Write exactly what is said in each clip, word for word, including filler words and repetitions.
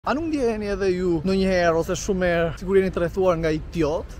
A nuk ndjeheni edhe ju ndonjëherë ose shumë herë sikur jeni të rrethuar nga idiot,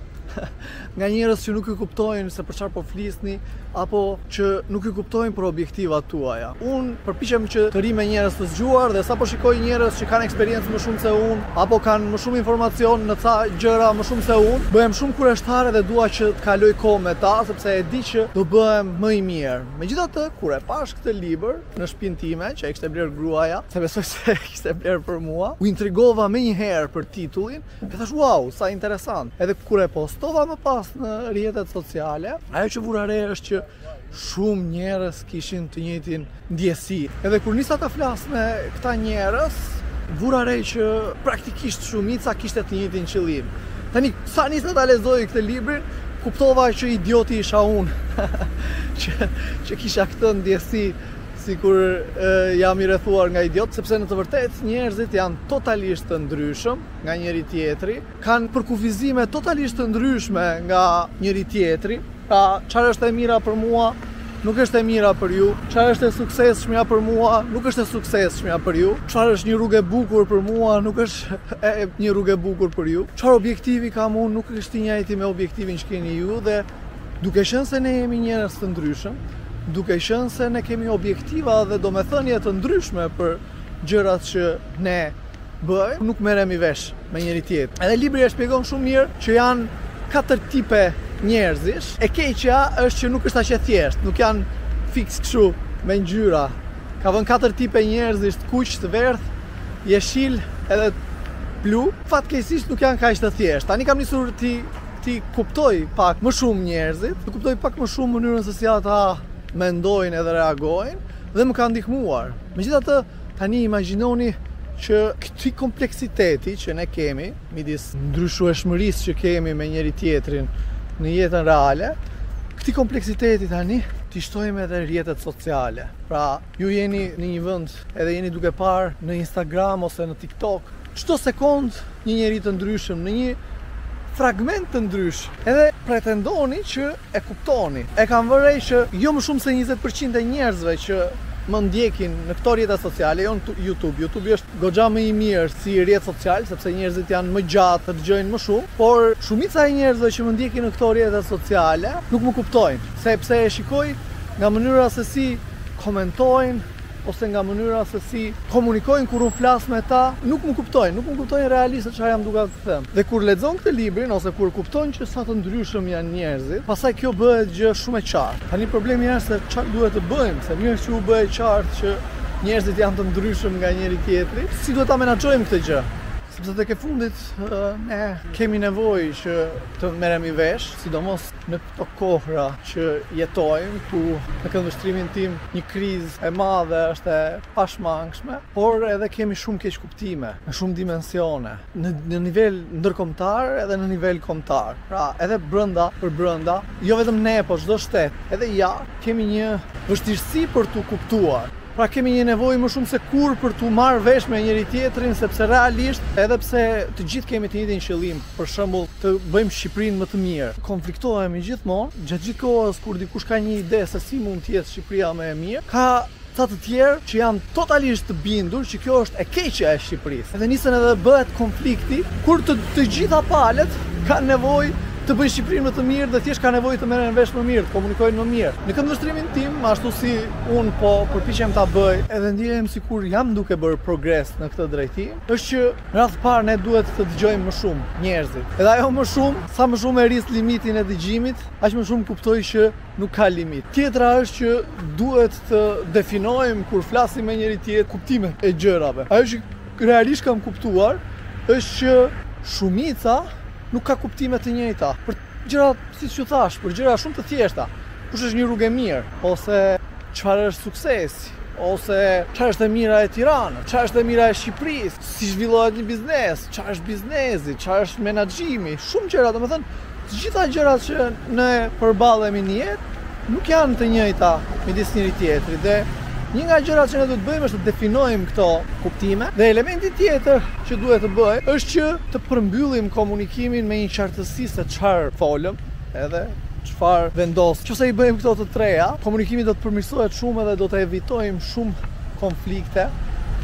nga njerëz që nuk ju kuptojnë se për çfarë po flisni, apo që nuk ju kuptojnë për objektivat tuaja. Unë përpiqem që të ri me njerëz të zgjuar dhe sapo shikoj njerëz që kanë eksperiencë më shumë se unë, apo kanë më shumë informacion në ca gjëra më shumë se unë, bëhem shumë kurioztare dhe dua që të kaloj kohë me ta, sepse e di që do bëhem më i mirë. Megjithatë, kur e pash këtë libër në shtëpinë time, që e kishte bler gruaja, se besoj se kishte bler për mua, u intrigova menjëherë për titullin, e thash wow, sa interesant. Edhe kur e postova më pas në rrjetet sociale, ajo që vura re është që shumë njerëz kishin të njëjtin ndjesi. Edhe kur nisa ta flas me këta njerëz, vura re që praktikisht shumica kishte të njëjtin qëllim. Tani sa nisa ta lexoj këtë librin, kuptova që idioti isha unë, që, që kisha këtë ndjesi sikur e, jam i rrethuar nga idiot, sepse në të vërtetë njerëzit janë totalisht të ndryshëm nga njëri tjetri, kanë përkufizime totalisht të ndryshme nga njëri tjetri. Pra, çfarë është e mira për mua, nuk është e mira për ju. Çfarë është e suksesshmja për mua, nuk është e suksesshmja për ju. Çfarë është një rrugë e bukur për mua, nuk është e, një rrugë e bukur për ju. Çfarë objektivi kam unë, nuk është i njëjti me objektivin që keni ju, dhe duke qenë se ne jemi njerëz të ndryshëm, duke qenë se ne kemi objektiva dhe domethënie të ndryshme për gjërat që ne bëjmë, nuk merremi vesh me njëri tjetrin. Edhe libri e shpjegon shumë mirë që janë katër tipe njerëzish. E keqja është që nuk është aq e thjeshtë, nuk janë fiks kështu me ngjyra. Ka vënë katër tipe njerëzish, të kuq, të verdh, jeshil edhe blu. Fatkeqësisht nuk janë kaq të thjeshtë. Tani kam nisur ti ti kuptoj pak më shumë njerëzit, të kuptoj pak më shumë mënyrën se si ata mendojnë edhe reagojnë, dhe më ka ndihmuar. Megjithatë, tani imagjinoni që këti kompleksiteti që ne kemi, midis ndryshueshmërisë që kemi me njëri tjetrin në jetën reale, këti kompleksiteti tani t'i shtojmë edhe rrjetet sociale. Pra, ju jeni në një vend edhe jeni duke parë në Instagram ose në TikTok, çdo sekond një njeri të ndryshëm, në një fragment të ndryshëm, edhe pretendoni që e kuptoni. E kam vërej që jo më shumë se njëzet përqind e njerëzve që më ndjekin në këto rrjete sociale, jo në YouTube. YouTube është goxha më i mirë si rrjet social, sepse njerëzit janë më gjatë të dëgjojnë më shumë, por shumica e njerëzve që më ndjekin në këto rrjete sociale nuk më kuptojnë, sepse e shikoj nga mënyra se si komentojnë ose nga mënyra se si komunikojnë kur unë flas me ta, nuk më kuptojnë, nuk më kuptojnë realisht se çfarë jam duke të them. Dhe kur lexon këtë librin ose kur kuptojnë që sa të ndryshëm janë njerëzit, pastaj kjo bëhet gjë shumë e qartë. Tani problemi është se çfarë duhet të bëjmë, se mirë që u bë e qartë që njerëzit janë të ndryshëm nga njëri tjetri, si duhet ta menaxhojmë këtë gjë? Sepse tek e fundit ne kemi nevojë që të merremi vesh, sidomos në këto kohra që jetojmë, ku në këndvështrimin tim një krizë e madhe është e pashmangshme, por edhe kemi shumë keq kuptime, në shumë dimensione, në, në nivel ndërkombëtar edhe në nivel kombëtar. Pra, edhe brenda për brenda, jo vetëm ne, po çdo shtet, edhe ja, kemi një vështirësi për t'u kuptuar. Pra kemi një nevojë më shumë se kur për t'u marrë vesh me njëri tjetrin, sepse realisht, edhe pse të gjithë kemi të njëjtin qëllim, për shembull, të bëjmë Shqipërinë më të mirë, konfliktohemi gjithmonë, gjatë gjithë kohës kur dikush ka një ide se si mund të jetë Shqipëria më e mirë, ka ca të tjerë që janë totalisht të bindur që kjo është e keqja e Shqipërisë. Edhe nisen edhe bëhet konflikti kur të, të gjitha palët kanë nevojë të bëjë Shqipërinë më të mirë dhe thjesht ka nevojë të merren vesh më mirë, të komunikojnë më mirë. Në këndvështrimin tim, ashtu si unë po përpiqem ta bëj, edhe ndjehem sikur jam duke bërë progres në këtë drejtim, është që në radhë të parë ne duhet të dëgjojmë më shumë njerëzit. Edhe ajo më shumë, sa më shumë e rris limitin e dëgjimit, aq më shumë kuptoj që nuk ka limit. Tjetra është që duhet të definojmë kur flasim me njëri tjetër kuptimet e gjërave. Ajo që realisht kam kuptuar është që shumica nuk ka kuptime të njëjta për gjëra, siç ju thash, për gjëra shumë të thjeshta. Kush është një rrugë e mirë, ose çfarë është suksesi, ose çfarë është e mira e Tiranës, çfarë është e mira e Shqipërisë, si zhvillohet një biznes, çfarë është biznesi, çfarë është menaxhimi, shumë gjëra, domethënë, të gjitha gjërat që ne përballemi në jetë nuk janë të njëjta midis njëri tjetrit. Dhe një nga gjërat që ne duhet të bëjmë është të definojmë këto kuptime, dhe elementi tjetër që duhet të bëjmë është që të përmbyllim komunikimin me një qartësi se çfarë folëm, edhe çfarë vendos. Nëse i bëjmë këto të treja, komunikimi do të përmirësohet shumë edhe do të evitojmë shumë konflikte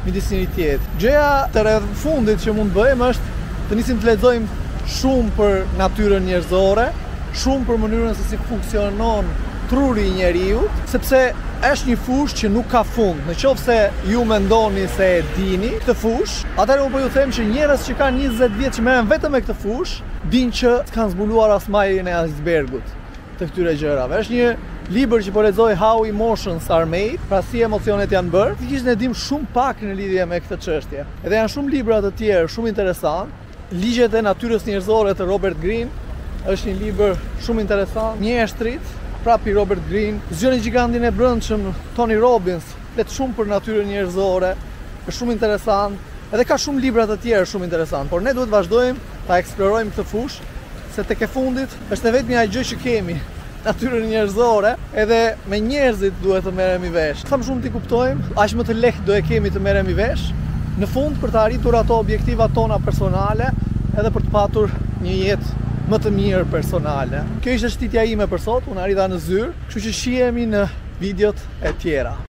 midis njëri tjetrit. Gjëja të rreth fundit që mund bëjmë është të nisim të lexojmë shumë për natyrën njerëzore, shumë për mënyrën se si funksionon truri i njeriut, sepse është një fushë që nuk ka fund. Në qoftë se ju mendoni se e dini këtë fushë, atëherë unë po ju them që njerëz që kanë njëzet vjet që merren vetëm me këtë fushë, dinë që s'kan zbuluar as majën e icebergut të këtyre gjërave. Është një libër që po lexoj, How Emotions Are Made, pra si emocionet janë bërë. Fikisht ne dim shumë pak në lidhje me këtë çështje. Edhe janë shumë libra të tjerë shumë interesant. Ligjet e natyrës njerëzore të Robert Greene është një libër shumë interesant. Mjeshtrit, prapi Robert Greene, Zgjoni gigantin e brendshëm, Tony Robbins, flet shumë për natyrën njerëzore, është shumë interesant. Edhe ka shumë libra të tjerë shumë interesant, por ne duhet vazhdojmë ta eksplorojmë këtë fushë, se tek e fundit është e vetmja gjë që kemi, natyrën njerëzore, edhe me njerëzit duhet të merremi vesh. Sa më shumë t'i kuptojmë, aq më të lehtë do e kemi të merremi vesh, në fund për të arritur ato objektivat tona personale, edhe për të patur një jetë më të mirë personale. Kjo ishte shtytja ime për sot, unë arrita në zyrë, kështu që shihemi në videot e tjera.